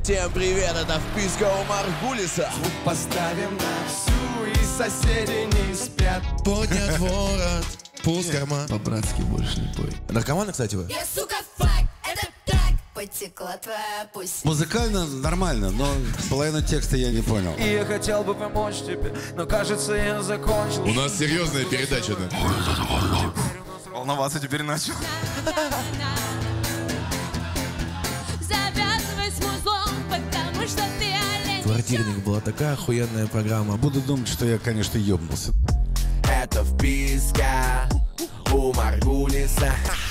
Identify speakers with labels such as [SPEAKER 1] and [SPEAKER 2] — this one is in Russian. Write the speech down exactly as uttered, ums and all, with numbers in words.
[SPEAKER 1] Всем привет, это вписка у Маргулиса.
[SPEAKER 2] Звук поставим на всю, и соседи не спят.
[SPEAKER 1] Поднят ворот, пуст карман.
[SPEAKER 3] По-братски больше не пой.
[SPEAKER 1] Наркоманы, кстати, вы?
[SPEAKER 4] Я, сука, фак, это так. Потекла твоя пусть.
[SPEAKER 5] Музыкально нормально, но половину текста я не понял.
[SPEAKER 2] И я хотел бы помочь тебе, но кажется, я закончил.
[SPEAKER 3] У нас серьезная передача, да?
[SPEAKER 6] Волноваться теперь начал.
[SPEAKER 4] Завязывай с музлом, потому что ты олень.
[SPEAKER 1] Квартирник была такая охуенная программа.
[SPEAKER 5] Буду думать, что я, конечно, ёбнулся.
[SPEAKER 1] Это вписка у Маргулиса.